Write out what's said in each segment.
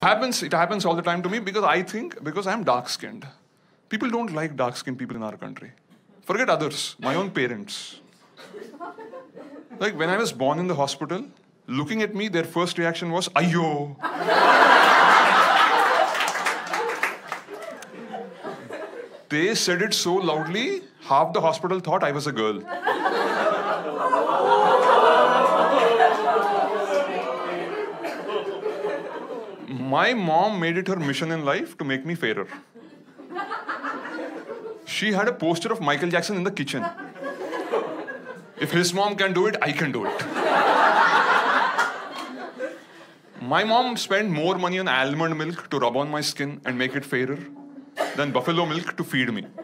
It happens all the time to me because I think because I'm dark-skinned. People don't like dark-skinned people in our country. Forget others, my own parents. Like when I was born in the hospital, looking at me, their first reaction was, Ayyo. They said it so loudly, half the hospital thought I was a girl. My mom made it her mission in life to make me fairer. She had a poster of Michael Jackson in the kitchen. If his mom can do it, I can do it. My mom spent more money on almond milk to rub on my skin and make it fairer than buffalo milk to feed me.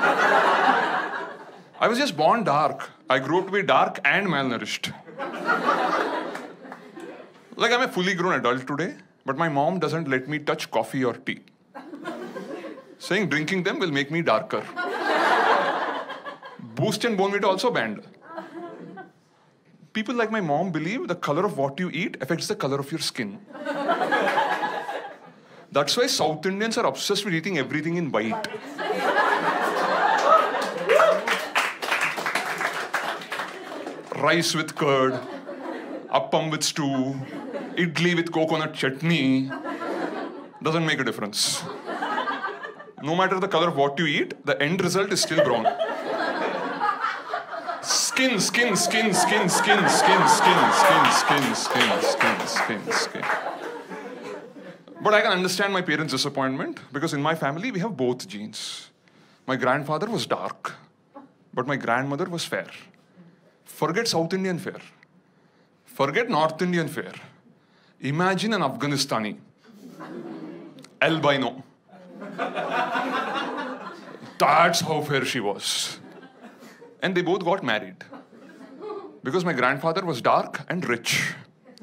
I was just born dark. I grew up to be dark and malnourished. Like I'm a fully grown adult today, but my mom doesn't let me touch coffee or tea. Saying drinking them will make me darker. Boost and Bonevita also banned. People like my mom believe the color of what you eat affects the color of your skin. That's why South Indians are obsessed with eating everything in white. Rice with curd, appam with stew, idli with coconut chutney. Doesn't make a difference. No matter the color of what you eat, the end result is still brown. Skin. But I can understand my parents' disappointment because in my family we have both genes. My grandfather was dark, but my grandmother was fair. Forget South Indian fair. Forget North Indian fair. Imagine an Afghanistani. Albino. That's how fair she was. And they both got married. Because my grandfather was dark and rich.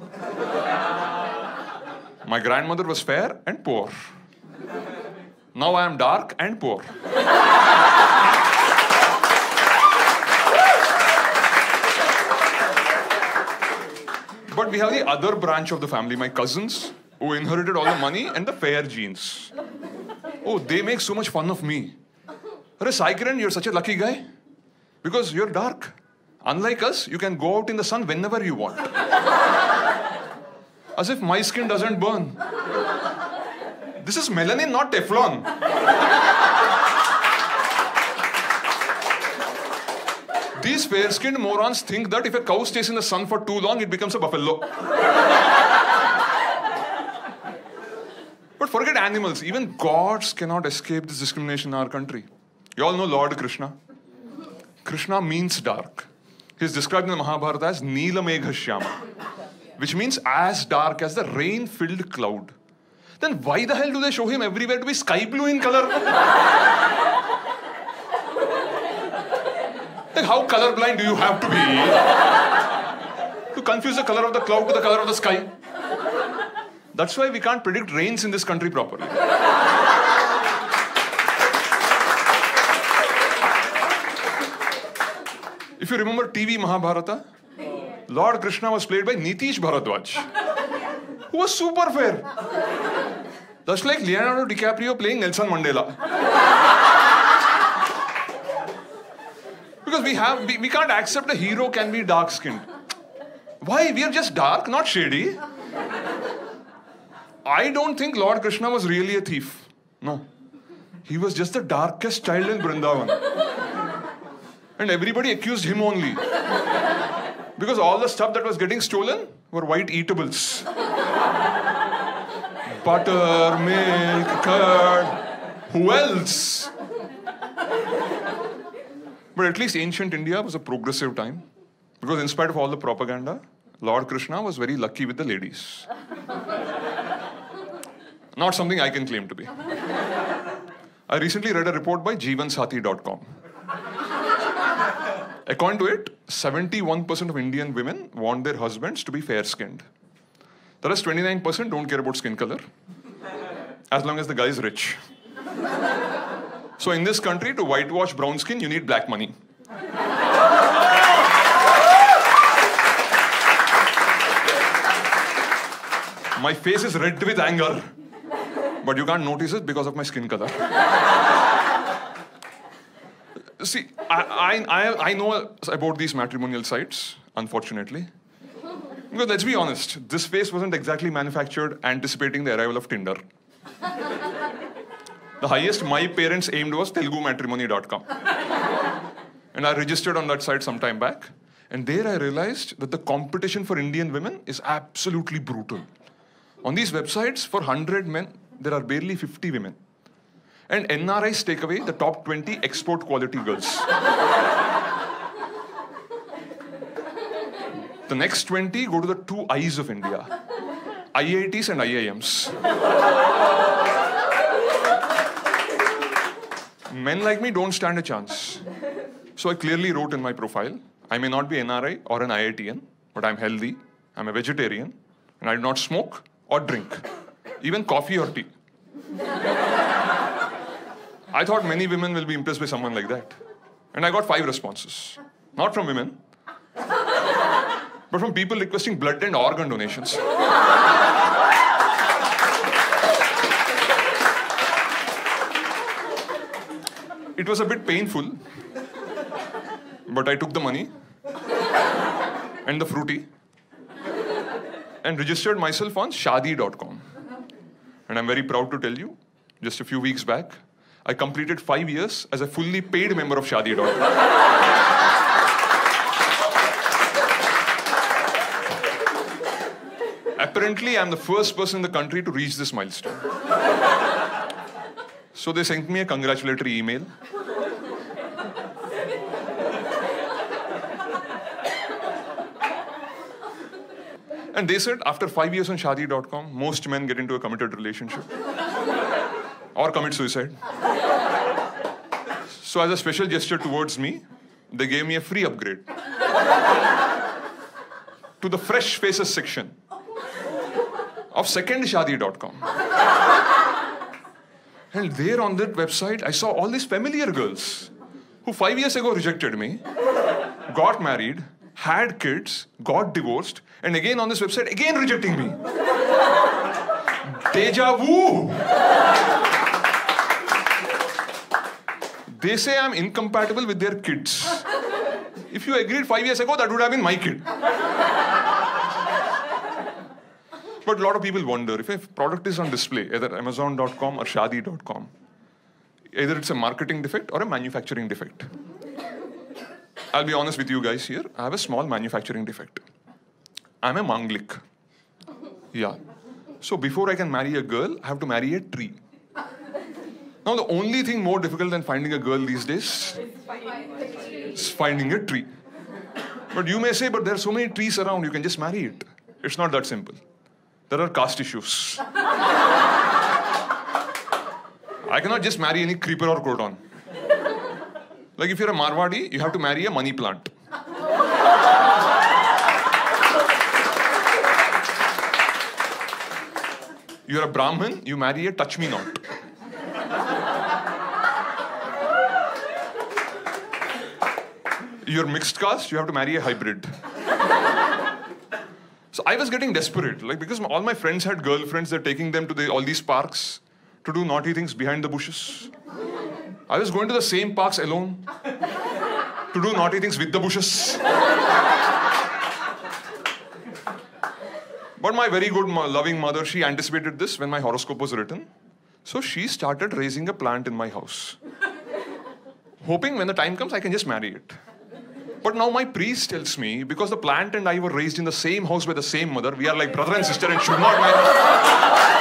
My grandmother was fair and poor. Now I am dark and poor. But we have the other branch of the family, my cousins, who inherited all the money and the fair genes. Oh, they make so much fun of me. Arey, Sai Kiran, you're such a lucky guy. Because you're dark. Unlike us, you can go out in the sun whenever you want. As if my skin doesn't burn. This is melanin, not Teflon. These fair-skinned morons think that if a cow stays in the sun for too long, it becomes a buffalo. But forget animals. Even gods cannot escape this discrimination in our country. You all know Lord Krishna. Krishna means dark. He is described in the Mahabharata as Neela Megha Shyama, which means as dark as the rain-filled cloud. Then why the hell do they show him everywhere to be sky blue in color? Like how colorblind do you have to be to confuse the color of the cloud with the color of the sky? That's why we can't predict rains in this country properly. If you remember TV Mahabharata, Lord Krishna was played by Nitish Bharadwaj, who was super fair. That's like Leonardo DiCaprio playing Nelson Mandela. Because we can't accept a hero can be dark-skinned. Why? We are just dark, not shady. I don't think Lord Krishna was really a thief. No. He was just the darkest child in Vrindavan. And everybody accused him only. Because all the stuff that was getting stolen were white eatables. Butter, milk, curd. Who else? But at least ancient India was a progressive time. Because in spite of all the propaganda, Lord Krishna was very lucky with the ladies. Not something I can claim to be. I recently read a report by jeevansathi.com. According to it, 71% of Indian women want their husbands to be fair-skinned. The rest 29% don't care about skin color, as long as the guy is rich. So in this country, to whitewash brown skin, you need black money. My face is red with anger. But you can't notice it because of my skin color. See, I know about these matrimonial sites, unfortunately. Because let's be honest, this face wasn't exactly manufactured anticipating the arrival of Tinder. The highest my parents aimed was telugumatrimony.com. And I registered on that site some time back. And there I realized that the competition for Indian women is absolutely brutal. On these websites, for 100 men, there are barely 50 women. And NRIs take away the top 20 export quality girls. The next 20 go to the two eyes of India, IITs and IIMs. Men like me don't stand a chance. So I clearly wrote in my profile, I may not be NRI or an IITian, but I'm healthy, I'm a vegetarian, and I do not smoke or drink, even coffee or tea. I thought many women will be impressed by someone like that. And I got 5 responses. Not from women, but from people requesting blood and organ donations. It was a bit painful, but I took the money and the fruity and registered myself on Shadi.com. And I'm very proud to tell you, just a few weeks back, I completed 5 years as a fully paid member of Shadi.com. Apparently, I'm the first person in the country to reach this milestone. So they sent me a congratulatory email. And they said, after 5 years on Shadi.com, most men get into a committed relationship or commit suicide. So as a special gesture towards me, they gave me a free upgrade to the Fresh Faces section of second Shadi.com. And there on that website, I saw all these familiar girls who 5 years ago rejected me, got married, had kids, got divorced, and again on this website, again rejecting me. Deja vu! They say I'm incompatible with their kids. If you agreed 5 years ago, that would have been my kid. But a lot of people wonder, if a product is on display, either Amazon.com or Shadi.com, either it's a marketing defect or a manufacturing defect. I'll be honest with you guys here, I have a small manufacturing defect. I'm a manglik. Yeah. So before I can marry a girl, I have to marry a tree. Now the only thing more difficult than finding a girl these days is finding a tree. But you may say, but there are so many trees around, you can just marry it. It's not that simple. There are caste issues. I cannot just marry any creeper or croton. Like if you're a Marwadi, you have to marry a money plant. You're a Brahmin, you marry a touch-me-not. You're mixed caste, you have to marry a hybrid. So I was getting desperate, like because all my friends had girlfriends, they're taking them to all these parks to do naughty things behind the bushes. I was going to the same parks alone to do naughty things with the bushes. But my very good, loving mother, she anticipated this when my horoscope was written. So she started raising a plant in my house, hoping when the time comes, I can just marry it. But now my priest tells me, because the plant and I were raised in the same house by the same mother, we are like brother and sister and should not marry.